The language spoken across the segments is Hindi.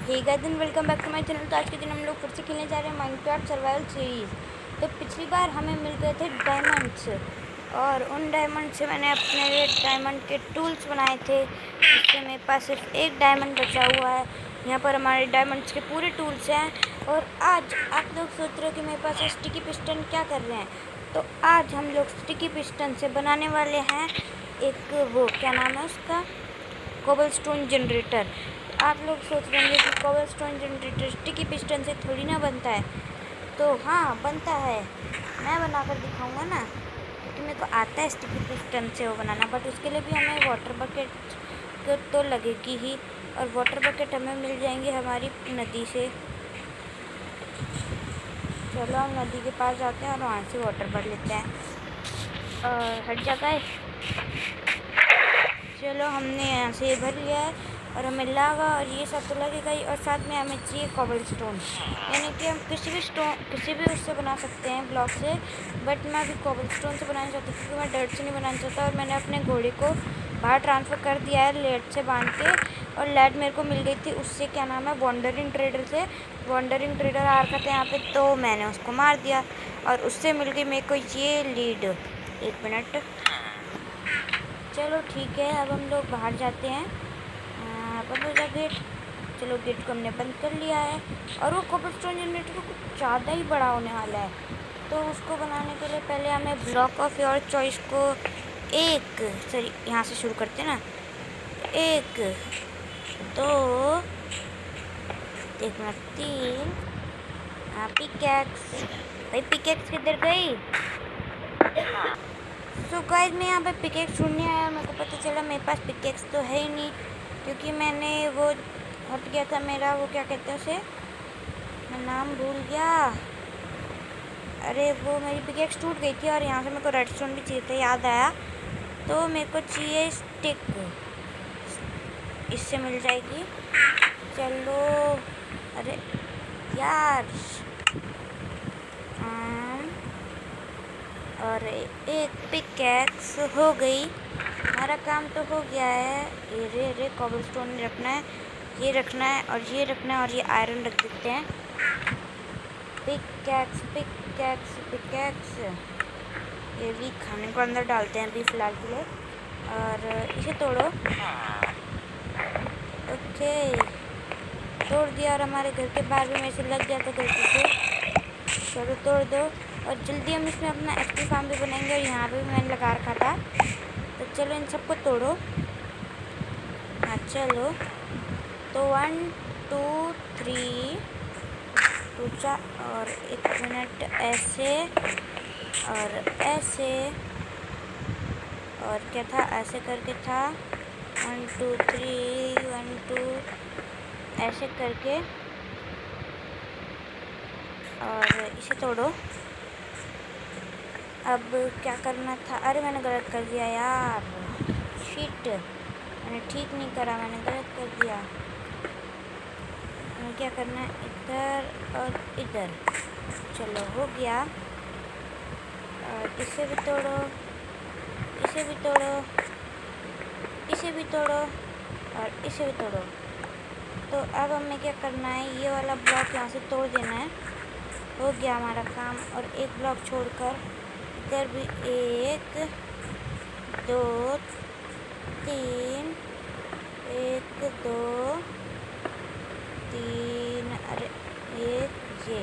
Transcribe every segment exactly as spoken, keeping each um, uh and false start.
Hey guys and welcome back to my channel. तो आज के दिन हम लोग फिर से खेलने जा रहे हैं माइनक्राफ्ट सर्वाइवल सीरीज़। तो पिछली बार हमें मिल गए थे डायमंड्स और उन डायमंड से मैंने अपने लिए डायमंड के टूल्स बनाए थे। इससे मेरे पास सिर्फ एक डायमंड बचा हुआ है। यहाँ पर हमारे डायमंड्स के पूरे टूल्स हैं। और आज आप लोग सोच रहे हो कि मेरे पास स्टिकी पिस्टन क्या कर रहे हैं, तो आज हम लोग स्टिकी पिस्टन से बनाने वाले हैं एक वो क्या नाम है उसका, कोबलस्टोन जनरेटर। आप लोग सोच रहे होंगे कि कोबलस्टोन जनरेटर स्टिकी पिस्टन से थोड़ी ना बनता है। तो हाँ बनता है, मैं बनाकर दिखाऊंगा ना, क्योंकि मेरे को आता है स्टिकी पिस्टन से वो बनाना। बट उसके लिए भी हमें वाटर बकेट तो लगेगी ही, और वाटर बकेट हमें मिल जाएंगे हमारी नदी से। चलो हम नदी के पास जाते हैं और वहाँ से वाटर भर लेते हैं। और हर जगह चलो हमने यहाँ से भर लिया है और हमें लावा और ये सब तो लगेगा ही, और साथ में हमें चाहिए कोबलस्टोन, यानी कि हम किसी भी स्टोन किसी भी उससे बना सकते हैं ब्लॉक से। बट मैं अभी कोबलस्टोन से बनाना चाहती हूँ, क्योंकि मैं डर्ट से नहीं बनाना चाहता। और मैंने अपने घोड़े को बाहर ट्रांसफ़र कर दिया है लेट से बांध के, और लेट मेरे को मिल गई थी उससे, क्या नाम है, वॉन्डरिंग ट्रेडर से। वॉन्डरिंग ट्रेडर आ रखा था यहाँ पे, तो मैंने उसको मार दिया और उससे मिल गई मेरे को ये लीड। एक मिनट, चलो ठीक है, अब हम लोग बाहर जाते हैं। बंद हो जाए गेट। चलो गेट को हमने बंद कर लिया है। और वो कोबलस्टोन जनरेटर कुछ ज़्यादा ही बड़ा होने वाला है, तो उसको बनाने के लिए पहले हमें ब्लॉक ऑफ योर चॉइस को एक, सॉरी यहाँ से शुरू करते हैं ना, एक दो एक मिनट तीन। हाँ पिकैक्स, भाई पिकैक्स किधर गई? सो गाइस मैं यहाँ पे पिकैक्स ढूंढने आया, मेरे को पता चला मेरे पास पिकैक्स तो है ही नहीं, क्योंकि मैंने वो हट गया था मेरा, वो क्या कहते हैं उसे, मैं नाम भूल गया। अरे वो मेरी पिकैक्स टूट गई थी और यहाँ से मेरे को रेडस्टोन भी चाहिए था, याद आया। तो मेरे को चाहिए स्टिक, इससे मिल जाएगी। चलो अरे यार, और एक पिकैक्स हो गई, हमारा काम तो हो गया है। ये रे रे कोबलस्टोन रखना है, ये रखना है और ये रखना है, और ये आयरन रख देते हैं। पिकैक्स पिकैक्स पिकैक्स, ये भी खाने को अंदर डालते हैं अभी फ़िलहाल के लिए। और इसे तोड़ो, ओके तोड़ दिया। और हमारे घर के बाहर भी में से लग गया था गलती से, चलो तोड़ दो। और जल्दी हम इसमें अपना एक्टिव फार्म भी बनाएंगे, और यहाँ पे भी मैंने लगा रखा था। तो चलो इन सबको तोड़ो। हाँ चलो, तो वन टू थ्री टू चार, और एक मिनट ऐसे और ऐसे, और क्या था, ऐसे करके था, one two three one two ऐसे करके, और इसे तोड़ो। अब क्या करना था, अरे मैंने गलत कर दिया यार, शिट, मैंने ठीक नहीं करा, मैंने गलत कर दिया। हमें क्या करना है, इधर और इधर। चलो हो गया। और इसे भी तोड़ो, इसे भी तोड़ो, इसे भी तोड़ो, और इसे भी तोड़ो। तो अब हमें क्या करना है, ये वाला ब्लॉक यहाँ से तोड़ देना है। हो गया हमारा काम। और एक ब्लॉक छोड़कर इधर भी एक दो तीन, एक दो तीन, अरे ये ये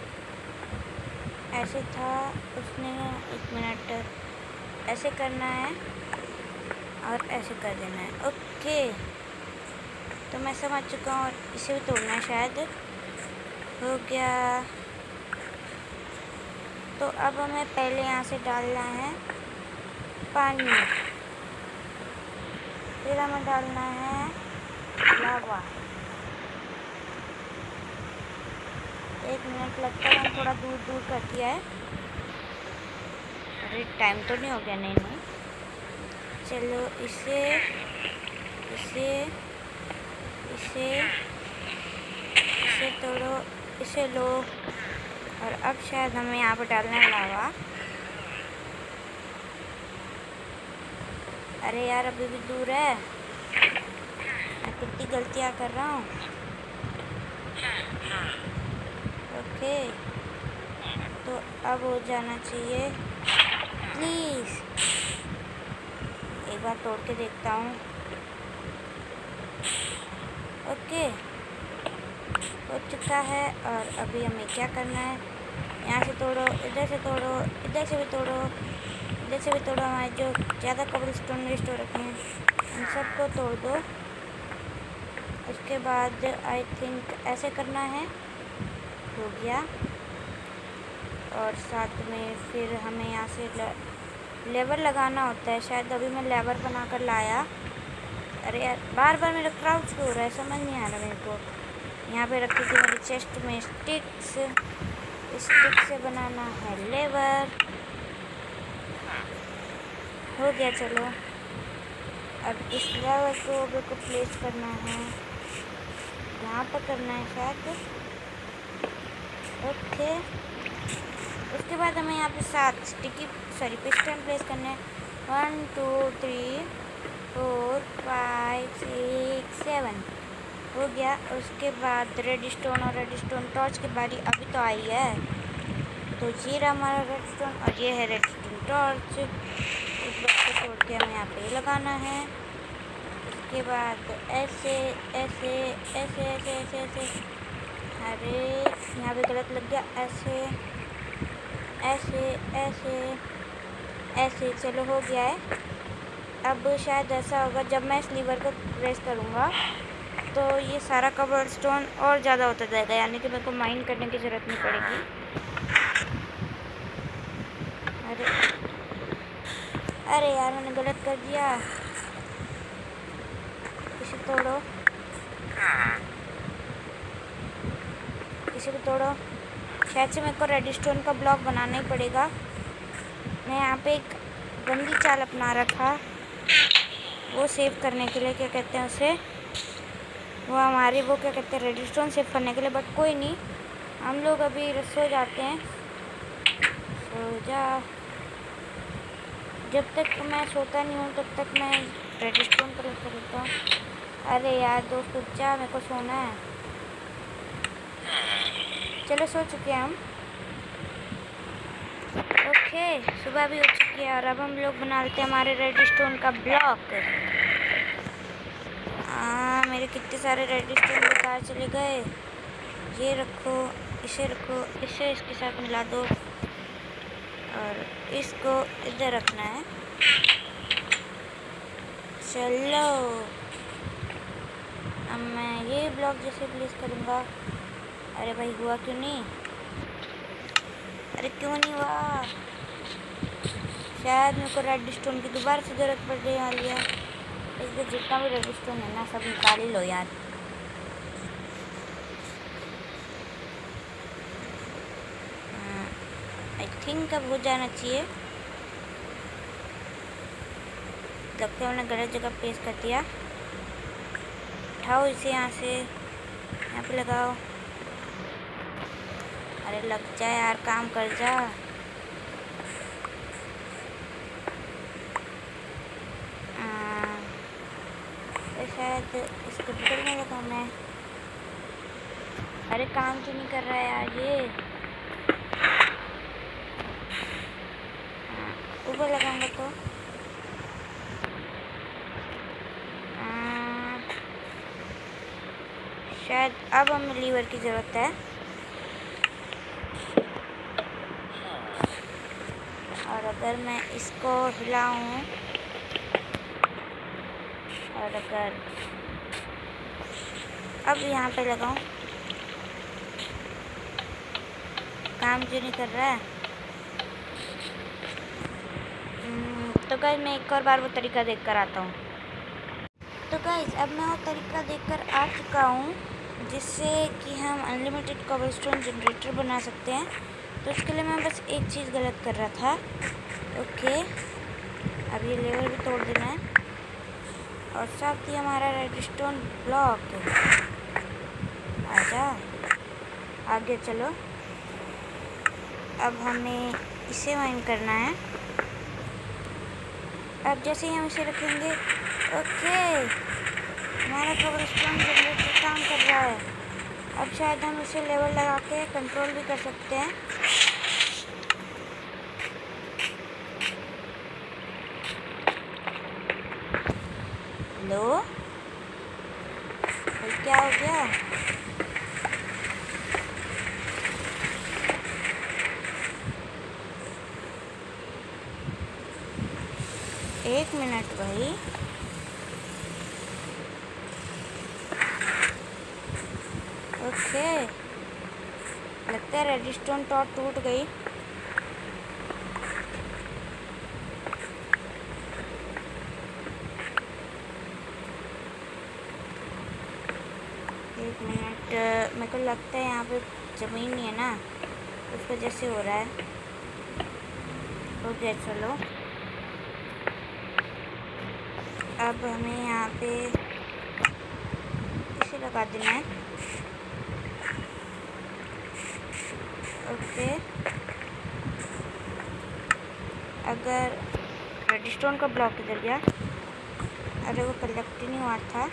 ऐसे था उसने, एक मिनट, ऐसे करना है और ऐसे कर देना है। ओके तो मैं समझ चुका हूँ, और इसे भी तोड़ना है शायद। हो गया। तो अब हमें पहले यहाँ से डालना है पानी, फिर हमें डालना है लावा। एक मिनट लगता है, हम थोड़ा दूर दूर कर दिया है। अरे टाइम तो नहीं हो गया? नहीं नहीं, चलो इसे इसे इसे इसे तोड़ो, इसे लो। और अब शायद हमें यहाँ पर डालना है लावा। अरे यार अभी भी दूर है, मैं कितनी गलतियाँ कर रहा हूँ। ओके, तो अब हो जाना चाहिए प्लीज़। एक बार तोड़ के देखता हूँ। ओके, हो चुका है। और अभी हमें क्या करना है, यहाँ से तोड़ो, इधर से तोड़ो, इधर से भी तोड़ो, इधर से भी तोड़ो। हमारे जो ज़्यादा कोबलस्टोन वेस्ट हो रखे हैं उन सबको तोड़ दो। उसके बाद आई थिंक ऐसे करना है, हो गया। और साथ में फिर हमें यहाँ से लेवर लगाना होता है शायद। अभी मैं लेवर बना कर लाया। अरे यार, बार बार मेरा क्राउच क्यों हो रहा है, समझ नहीं आ रहा मेरे को। यहाँ पे रखी थी मेरी चेस्ट में स्टिक्स, स्टिक से बनाना है लेवर। हो गया, चलो। अब इस लेवर को मेरे को प्लेस करना है, यहाँ पर करना है शायद। ओके, उसके बाद हमें यहाँ पे सात स्टिकी सॉरी पिस्टन प्लेस करने हैं। One two three four five six seven, हो गया। उसके बाद रेड स्टोन और रेड स्टोन टॉर्च की बारी अभी तो आई है। तो ये रहा हमारा रेड स्टोन और ये है रेड स्टोन टॉर्च। इस ब्लॉक को तोड़ के हमें यहाँ पे लगाना है। उसके बाद ऐसे ऐसे ऐसे ऐसे ऐसे ऐसे, अरे यहाँ पे गलत लग गया। ऐसे ऐसे ऐसे ऐसे, चलो हो गया है। अब शायद ऐसा होगा जब मैं इस लीवर को प्रेस करूँगा तो ये सारा कवर स्टोन और ज़्यादा होता जाएगा, यानी कि मेरे को माइन करने की ज़रूरत नहीं पड़ेगी। अरे अरे यार, मैंने गलत कर दिया। इसे तोड़ो, इसे भी तोड़ो। शायद से मेरे को रेड स्टोन का ब्लॉक बनाना ही पड़ेगा। मैं यहाँ पे एक गंदी चाल अपना रखा, वो सेव करने के लिए, क्या कहते हैं उसे, वो हमारी वो क्या कहते हैं रेड स्टोन सेव करने के लिए। बट कोई नहीं, हम लोग अभी सो जाते हैं। सो जा, जब तक मैं सोता नहीं हूँ तब तक मैं रेड स्टोन पर लेता हूँ। अरे यार दोस्त उठ जा, मेरे को सोना है। चलो सो चुके हैं हम। ओके, सुबह भी हो चुकी है और अब हम लोग बना लेते हैं हमारे रेड स्टोन का ब्लॉक। हाँ, मेरे कितने सारे रेड स्टोन बेकार चले गए। ये रखो, इसे रखो, इसे इसके साथ मिला दो और इसको इधर रखना है। चलो, अब मैं ये ब्लॉक जैसे प्लेस करूँगा। अरे भाई, हुआ क्यों नहीं? अरे क्यों नहीं हुआ? शायद मेरे को रेड स्टोन की दोबारा से ज़रूरत पड़ रही वाली है। इसलिए जितना भी रेड स्टोन है ना, सब निकाल ही लो यार। आई थिंक अब हो जाना चाहिए। लगता है मैंने गलत जगह प्लेस कर दिया। उठाओ इसे यहाँ से, यहाँ पे लगाओ। अरे लग जा यार, काम कर जा। तो शायद इसके बगल में लगाना है। अरे काम क्यों नहीं कर रहा है यार ये? ऊपर लगाऊंगा तो आ, शायद अब हमें लीवर की ज़रूरत है। और अगर मैं इसको हिलाऊं और अगर अब यहाँ पे लगाऊं, काम क्यों नहीं कर रहा है? तो गाइस, मैं एक और बार वो तरीका देख कर आता हूँ। तो गाइस, अब मैं वो तरीका देख कर आ चुका हूँ जिससे कि हम अनलिमिटेड कोबलस्टोन जनरेटर बना सकते हैं। तो उसके लिए मैं बस एक चीज़ गलत कर रहा था। ओके, अब ये लेवल भी तोड़ देना है और साथ ही हमारा रेडस्टोन ब्लॉक। आजा, आगे चलो। अब हमें इसे माइन करना है। अब जैसे ही हम इसे रखेंगे, ओके, हमारा कोबलस्टोन जनरेटर काम कर रहा है। अब शायद हम इसे लेवल लगा के कंट्रोल भी कर सकते हैं। हेलो, क्या हो गया? एक मिनट भाई, ओके लगता है रेडस्टोन टॉप टूट गई। एक मिनट, मेरे को लगता है यहाँ पे ज़मीन नहीं है ना, उस वजह से हो रहा है। ओके चलो, अब हमें यहाँ पे इसे लगा देना है। ओके, अगर रेडस्टोन का ब्लॉक इधर गया, अरे वो कलेक्ट ही नहीं हुआ था।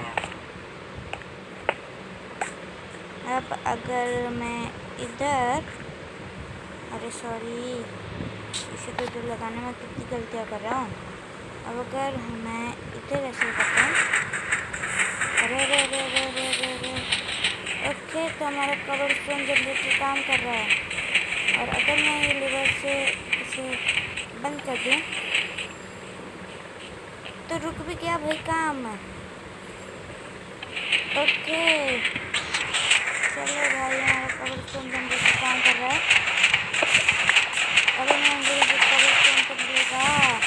अब अगर मैं इधर, अरे सॉरी, इसे तो इधर लगाने में कितनी गलतियाँ कर रहा हूँ। अब अगर मैं इधर ऐसे करता हूँ, अरे अरे अरे अरे अरे अरे अरे ओके, तो हमारा कॉबलस्टोन जनरेटर काम कर रहा है। और अगर मैं ये लीवर से इसे बंद कर दूँ तो रुक भी गया भाई काम। ओके चलो भाई, हमारा कॉबलस्टोन जनरेटर काम कर रहा है। अरे मैं मुझे कॉबलस्टोन कर देगा।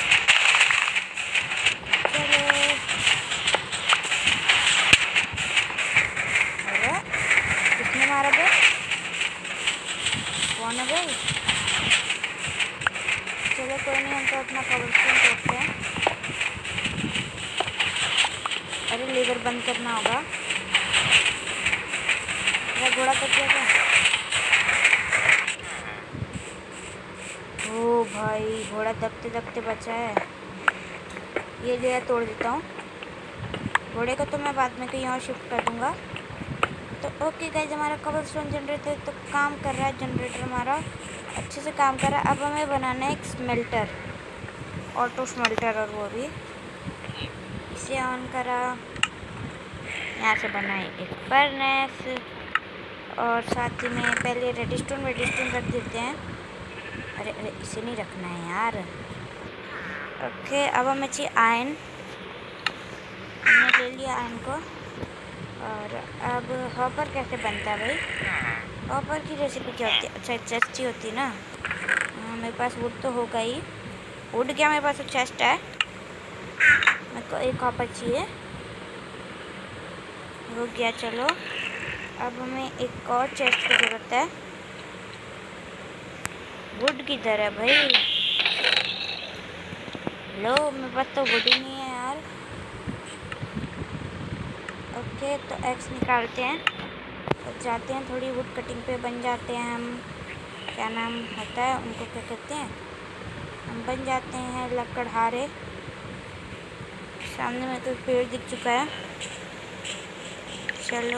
चलो, अरे किसने मारा बे? कौन है भाई? चलो कोई नहीं, हम तो अपना कॉबलस्टोन तोड़ते हैं। अरे लीवर बंद करना होगा। मेरा घोड़ा कट गया क्या? ओ भाई, घोड़ा दबते दबते बचा है। ये लिया, तोड़ देता हूँ। घोड़े को तो मैं बाद में कहीं और शिफ्ट कर दूँगा। तो ओके गाइस, हमारा कॉबलस्टोन जनरेटर तो काम कर रहा है। जनरेटर हमारा अच्छे से काम कर रहा है। अब हमें बनाना है एक स्मेल्टर, ऑटो स्मेल्टर, और वो भी इसे ऑन करा। यहाँ से बनाए एक फर्नेस, और साथ ही में पहले रेडस्टोन वेडस्टोन रख देते हैं। अरे अरे इसे नहीं रखना है यार। ओके, अब हमें चाहिए आयरन। हमने ले लिया आयरन को। और अब हॉपर कैसे बनता है भाई? हॉपर की रेसिपी क्या होती है? अच्छा, चेस्ट ही होती है ना। हाँ, मेरे पास वुड तो होगा ही। वुड क्या, मेरे पास चेस्ट है। मेरे को एक हॉपर चाहिए, हो गया। चलो, अब हमें एक और चेस्ट की ज़रूरत है। वुड किधर है भाई? लो, मेरे पास तो वुड ही नहीं है यार। ओके, तो एक्स निकालते हैं और जाते हैं थोड़ी वुड कटिंग पे, बन जाते हैं हम। क्या नाम होता है उनको, क्या कहते हैं? हम बन जाते हैं लकड़हारे। सामने में तो पेड़ दिख चुका है। चलो,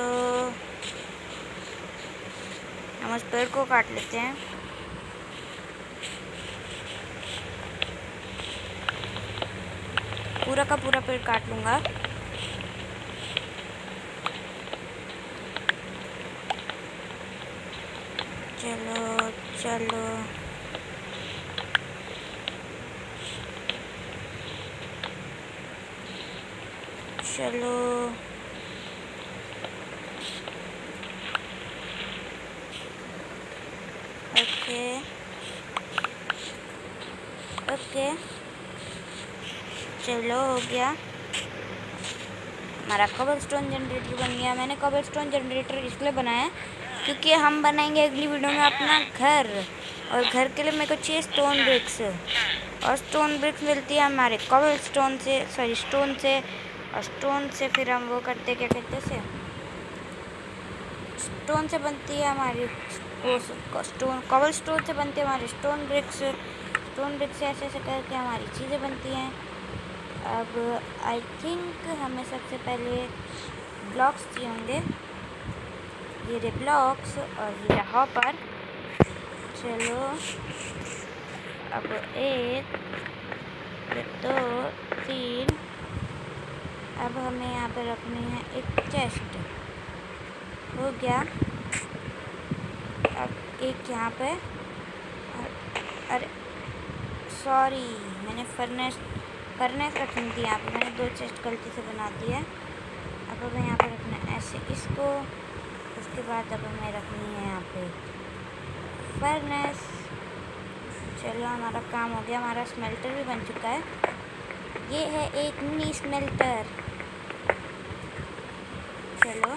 हम उस पेड़ को काट लेते हैं। पूरा का पूरा पेड़ काट लूँगा। चलो चलो, चलो ओके ओके, चलो हो गया। हमारा कॉबलस्टोन जनरेटर बन गया। मैंने कॉबलस्टोन जनरेटर इसलिए बनाया है क्योंकि हम बनाएंगे अगली वीडियो में अपना घर, और घर के लिए मेरे को चाहिए स्टोन ब्रिक्स, और स्टोन ब्रिक्स मिलती है हमारे कॉबलस्टोन से, सॉरी स्टोन से। और स्टोन से फिर हम वो करते, क्या कहते से, स्टोन से बनती है हमारी वो स्टोन, कॉबलस्टोन से बनती है हमारी स्टोन ब्रिक्स। स्टोन ब्रिक्स से ऐसे ऐसे करके हमारी चीज़ें बनती हैं। अब आई थिंक हमें सबसे पहले ब्लॉक्स चाहिए होंगे। ये रे ब्लॉक्स और ये रहा हॉपर। चलो अब एक दो तीन, अब हमें यहाँ पे रखनी है एक चेस्ट। हो गया। अब एक यहाँ पे, अरे सॉरी मैंने फर्नेस फर्नेस रखनी थी यहाँ पे, मैंने दो चेस्ट गलती से बना दी है। अब हमें यहाँ पे रखना है ऐसे इसको, उसके बाद अब हमें रखनी है यहाँ पे फर्नेस। चलो हमारा काम हो गया, हमारा स्मेल्टर भी बन चुका है। ये है एक मिनी स्मेल्टर। चलो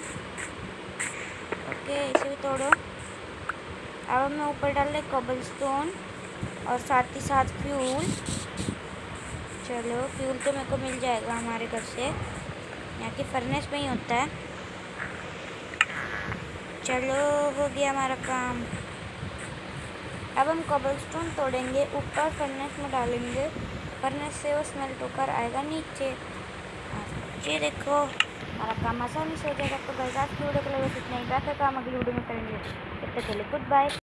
ओके, इसे भी तोड़ो। अब हमें ऊपर डाल रहे कोबलस्टोन और साथ ही साथ फ्यूल। चलो फ्यूल तो मेरे को मिल जाएगा हमारे घर से, यहाँ की फर्नेस में ही होता है। चलो हो गया हमारा काम। अब हम कोबलस्टोन तोड़ेंगे, ऊपर फर्नेस में डालेंगे, फर्नेस से वो स्मेल्ट होकर आएगा नीचे। ये देखो हमारा काम आसानी से हो जाएगा। तो गाइस आज की वीडियो के लिए बस इतना ही, बाकी काम अगली वीडियो में करेंगे। तब तक के लिए गुड बाय।